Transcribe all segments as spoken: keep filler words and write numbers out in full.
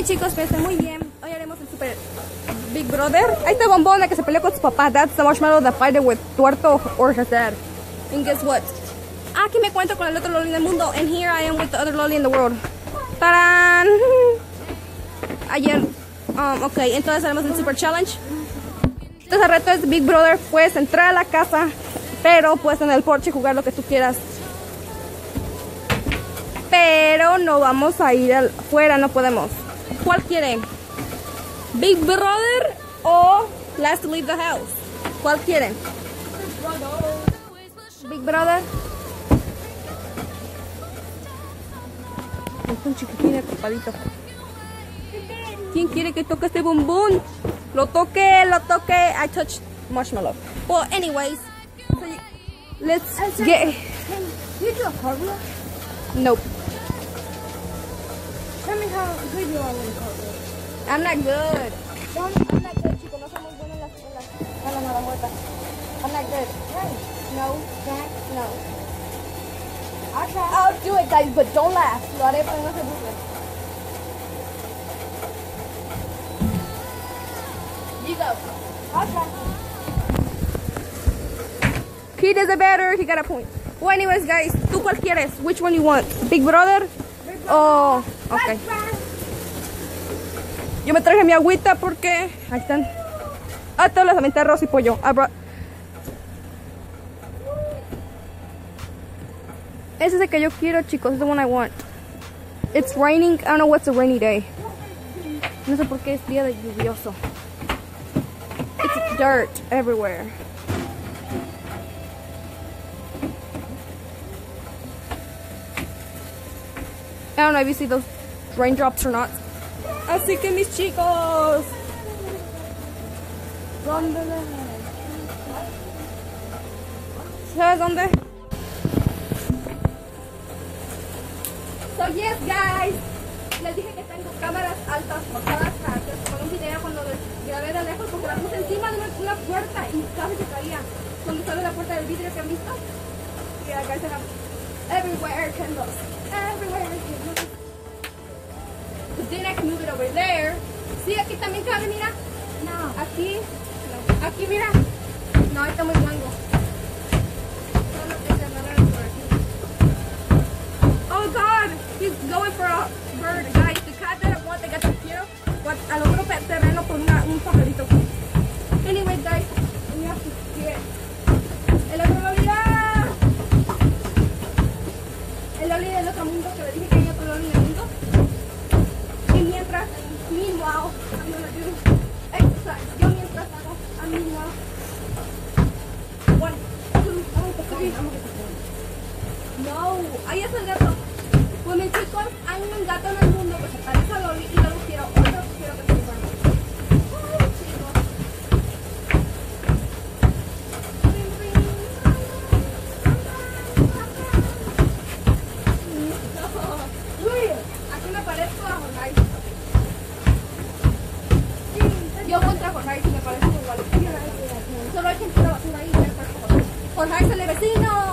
chicos, pues estoy muy bien. Hoy haremos el super Big Brother. Ahí está Bombona que se peleó con su papá. That's the marshmallow that fighted with Tuerto or his dad. And guess what? Aquí me cuento con el otro loli del mundo. And here I am with the other loli in the world. ¡Tarán! Ayer, um, ok, entonces haremos el super challenge. Entonces el reto es Big Brother. Puedes entrar a la casa, pero puedes en el porche jugar lo que tú quieras. Pero no vamos a ir afuera, no podemos. ¿Cuál quiere? ¿Big Brother o Last to Leave the House? ¿Cuál quieren? Big Brother. Es un chiquitín atrapadito. ¿Quién quiere que toque este bombón? Lo toque, lo toque. I touched marshmallow. Well, anyways, so you, let's get. Can you do a cartwheel? Nope. Tell me how good you are with a cartwheel. I'm not good. No, I'm not good, chicos. No somos buenos en las en las en las malas muertas. I'm not good. Right. No. Jack, No. I'll try. I'll do it, guys, but don't laugh. Lo haré, pero no se burlen. You go. I'll try. He does it better. He got a point. Well, anyways, guys, ¿tú cuál quieres? Which one you want? Big Brother? Oh, okay. Yo me traje mi agüita porque ahí están. Ah, todas las aventé arroz y pollo. I brought... Ese es el que yo quiero, chicos. Es the one I want. It's raining. I don't know what's a rainy day. No sé por qué es día de lluvioso. It's dirt everywhere. I don't know if you see those raindrops or not. Así que mis chicos. ¿Dónde? ¿Sabes dónde? So yes, guys. Les dije que tengo cámaras altas montadas para que se ponga un video cuando les grabé de lejos porque la puse encima de una, una puerta y casi se caía. Cuando sale la puerta del vidrio que han visto. Yeah, guys, I have everywhere candles. Everywhere candles. But then I can move it over there. Sí, aquí también cabe, mira. No. Aquí. No. Aquí, mira. No, ahí está muy guango. Solo que se agarraron por aquí. Oh God, he's going for a bird, guys. The cat that I want, they got the quiero. What? A lo mejor terreno con una, un pajarito. Anyway, guys, we have to get el otro loli. El loli del otro mundo, que le dije que hay otro loli del mundo. Y mientras, meanwhile, I'm gonna do exercise. Yo mientras hago, a meanwhile. One, two, three. No, ahí es el gato. Pues mis chicos, hay un gato en el mundo que se parece a Loli y yo lo quiero, otro quiero que se igual. Ay, chicos. Aquí me parezco a Jorge. Yo contra Jorge y me parezco igual. Solo hay gente de la basura ahí y me parezco a Jorge. Jorge sale vecino.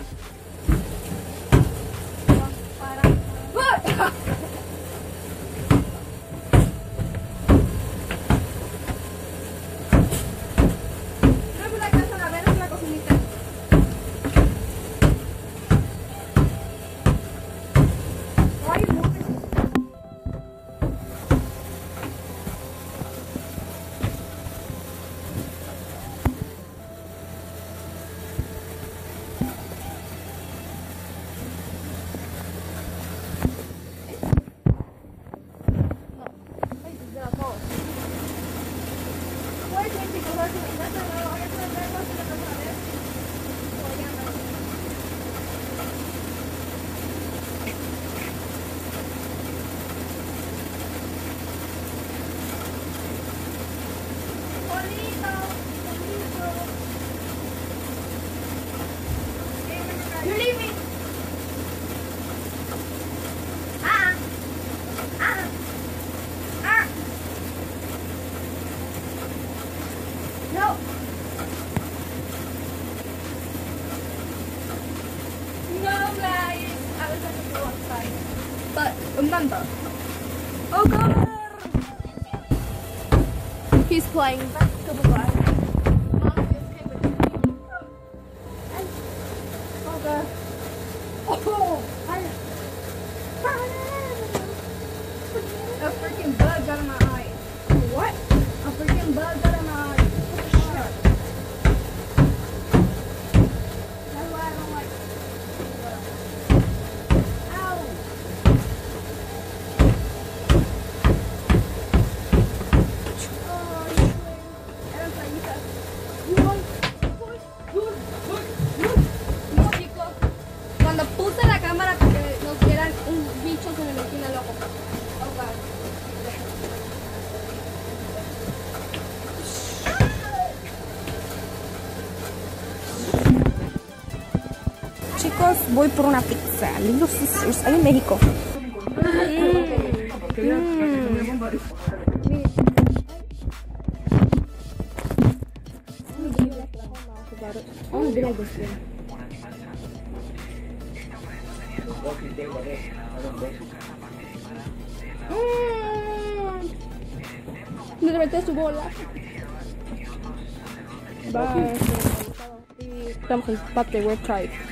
You're leaving. Ah. Ah. Ah. No. No, guys. I was going to go outside. But remember. Oh, God. He's playing basketball. Mom just came with me. Oh god. Oh, a freaking bug got in my eye. What? A freaking bug got in my eye. That's why I don't like it. Ow. No, chicos. Cuando puse la cámara porque nos dieran un bicho se me metió en el ojo. Oh god. Chicos, voy por una pizza. Little Sisters, ahí en México. De repente su bola. Bye. Estamos en Patty Web Tribe.